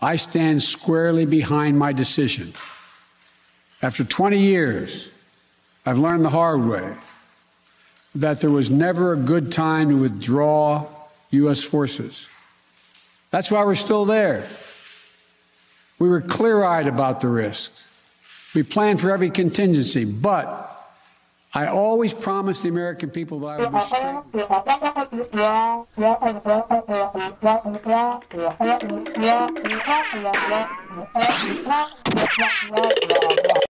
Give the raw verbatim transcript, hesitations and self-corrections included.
I stand squarely behind my decision. After twenty years, I've learned the hard way that there was never a good time to withdraw U S forces. That's why we're still there. We were clear-eyed about the risks. We planned for every contingency, but I always promised the American people that I would restrain.